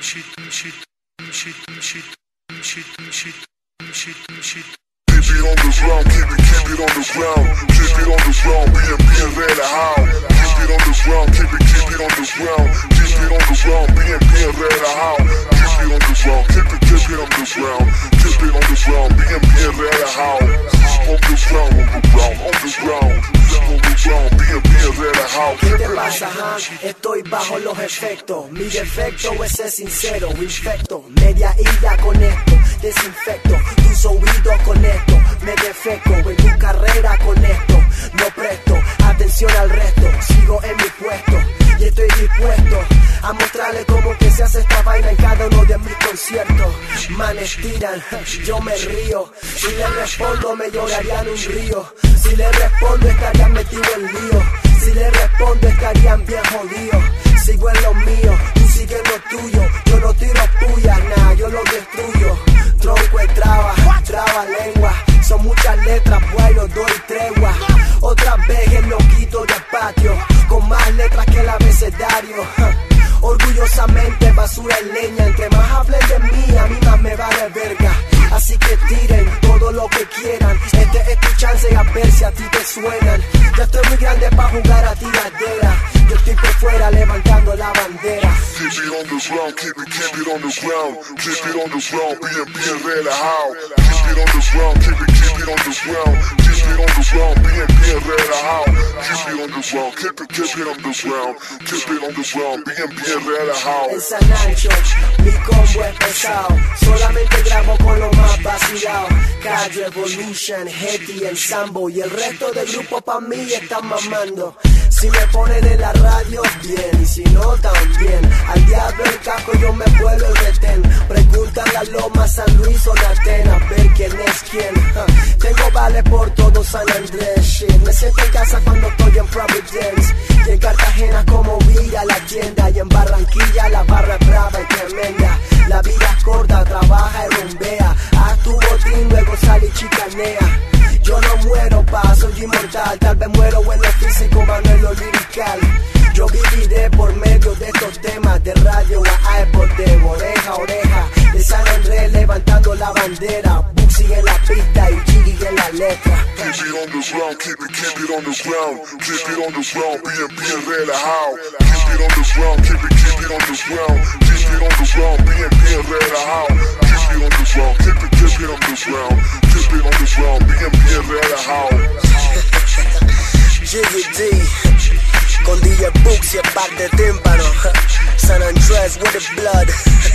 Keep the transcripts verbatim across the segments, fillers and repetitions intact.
it on the ground, keep it, keep it on the ground, keep it on the ground, bien, bien relajado. Keep it on the ground, keep it, keep it on the ground, keep it on the ground, bien, bien relajado. Keep it on the ground, keep it, keep it on the ground, keep it on the ground, bien, bien relajado. On the ground, on the ground, on the ground, on the ground, bien, bien relajado. ¿Qué te pasa, han? Estoy bajo los efectos. Mi defecto es ser sincero, infecto. Media ira con esto, desinfecto tus oídos con esto. Me defeco en tu carrera con esto. No presto atención al resto. Sigo en mi puesto y estoy dispuesto a mostrarle cómo que se hace esta vaina en cada uno de mis conciertos. Manes tiran, yo me río. Si le respondo me llorarían un río. Si le respondo estarían metido en lío. Si le respondo estarían bien jodidos. Sigo en lo mío, tú sigues en lo tuyo. Yo no tiro puya, nah, yo lo destruyo. Tronco es traba, traba lengua. Son muchas letras, pues no doy tregua. Otra vez el loquito del patio, con más letras que el abecedario. Orgullosamente basura y leña. Entre más hablen de mí, a mí más me vale verga. Así que tiren todo lo que quieran. Este es tu chance a ver si a ti te suenan. Ya estoy muy grande para jugar a tiradera. Yo estoy por fuera levantando la bandera. Keep it on the ground, keep it, keep it on the ground, keep it on the ground, bien, bien relajado. Keep it on the ground, keep it, keep it on the ground, keep it on the ground, bien, bien relajado. Keep it on the ground, keep it, keep it on the ground, keep it on the ground, bien, bien relajado. En San Ancho, mi combo es pesado. Solamente grabo con lo más vacilado. Calle Evolution, Hetty, el Sambo y el resto del grupo pa' mí están mamando. Si me ponen en la radio, bien, y si no, también. Al diablo el casco, yo me vuelvo el retén. Preguntan a Loma, San Luis o Natena, a ver quién es quién. uh. Tengo vales por todo San Andrés, shit. Me siento en casa cuando estoy en Providence. Y en Cartagena como Villa, la tienda. Y en Barranquilla la barra es brava y tremenda. La vida es corta, trabaja y rumbea. Haz tu botín, luego sale y chicanea. Yo no muero, pa, soy inmortal. Tal vez muero en lo físico, más no en lo lirical. Yo viviré por medio de estos temas. De radio a iPod, de oreja a oreja. De San Andrés levantando la bandera. Buxi en la pista y Jiggy en la letra. Keep it on the ground, keep it, keep it on the ground, keep it on the ground, bien, bien relajado. Keep it on the ground, keep it, keep it on the ground, keep it on the ground, bien, bien relajado. Keep it on the ground, keep it, keep it on the ground, keep it on the ground, bien, bien relajado. Jiggy D, con D J Books y el pack de tímpano. San Andrés with the blood.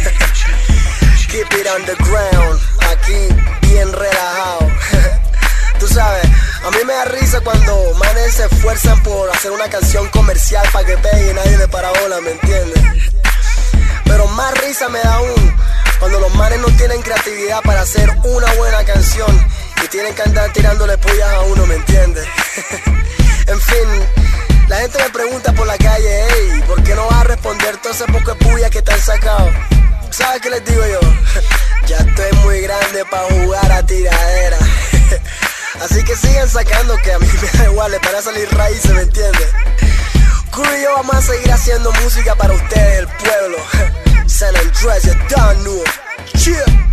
Keep it underground, aquí bien relajado. Tú sabes, a mí me da risa cuando manes se esfuerzan por hacer una canción comercial para que pegue y nadie le para bola, ¿me entiendes? Pero más risa me da aún cuando los manes no tienen creatividad para hacer una buena canción y tienen que andar tirándole pullas a uno, ¿me entiendes? En fin, la gente me pregunta por la calle, hey, ¿por qué no vas a responder todo ese poco de puya que te han sacado? ¿Sabes qué les digo yo? Ya estoy muy grande para jugar a tiradera. Así que sigan sacando que a mí me da igual, les van a salir raíces, ¿me entiendes? Kuro y yo vamos a seguir haciendo música para ustedes, el pueblo. San Andrés, ya done, no. Cheer.